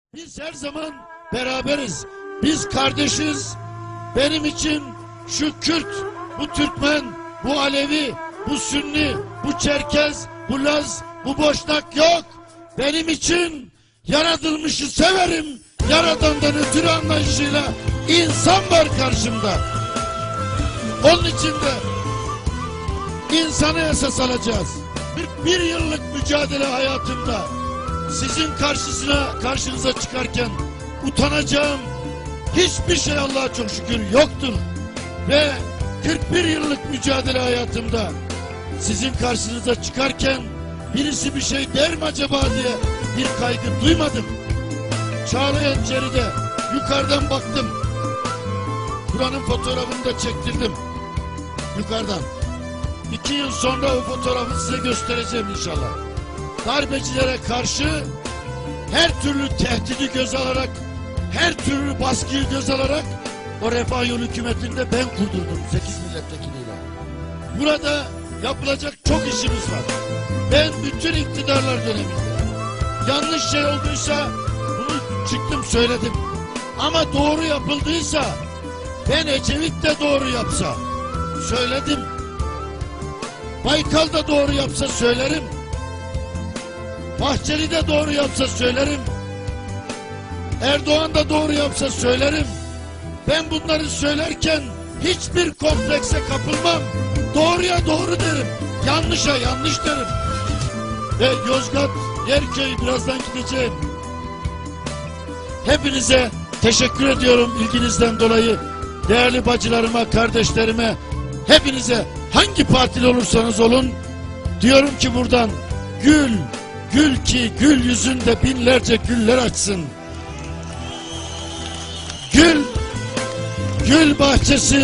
Biz her zaman beraberiz. Biz kardeşiz. Benim için şu Kürt, bu Türkmen, bu Alevi, bu Sünni, bu Çerkez, bu Laz, bu Boşnak yok. Benim için yaratılmışı severim. Yaradandan ötürü anlayışıyla insan var karşımda. Onun için de insanı esas alacağız. Bir yıllık mücadele hayatımda sizin karşınıza çıkarken utanacağım hiçbir şey Allah'a çok şükür yoktur. Ve 41 yıllık mücadele hayatımda sizin karşınıza çıkarken birisi bir şey der mi acaba diye bir kaygı duymadım. Çağlayan Ceri'de yukarıdan baktım. Buranın fotoğrafını da çektirdim. Yukarıdan. 2 yıl sonra o fotoğrafı size göstereceğim inşallah. Darbecilere karşı her türlü tehdidi göz alarak, her türlü baskıyı göz alarak o Refah Yolu hükümetinde ben kurdurdum 8 milletvekiliyle. Burada yapılacak çok işimiz var. Ben bütün iktidarlar döneminde yanlış şey olduysa bunu çıktım söyledim. Ama doğru yapıldıysa, ben Ecevit de doğru yapsa söyledim. Baykal da doğru yapsa söylerim. Bahçeli de doğru yapsa söylerim. Erdoğan da doğru yapsa söylerim. Ben bunları söylerken hiçbir komplekse kapılmam. Doğruya doğru derim. Yanlışa yanlış derim. Ve Yozgat, Yerköy birazdan gideceğim. Hepinize teşekkür ediyorum ilginizden dolayı. Değerli bacılarıma, kardeşlerime, hepinize hangi partili olursanız olun diyorum ki buradan gül, gül ki gül yüzünde binlerce güller açsın. Gül, gül bahçesi,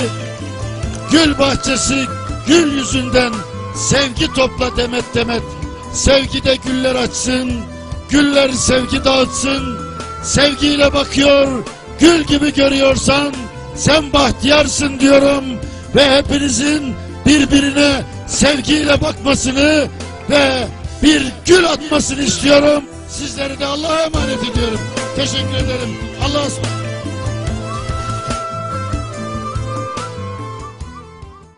gül yüzünden sevgi topla demet demet. Sevgide güller açsın, güller sevgi dağıtsın. Sevgiyle bakıyor, gül gibi görüyorsan sen bahtiyarsın diyorum. Ve hepinizin birbirine sevgiyle bakmasını ve bir gül atmasını istiyorum. Sizleri de Allah'a emanet ediyorum. Teşekkür ederim. Allah'a ısmarladık.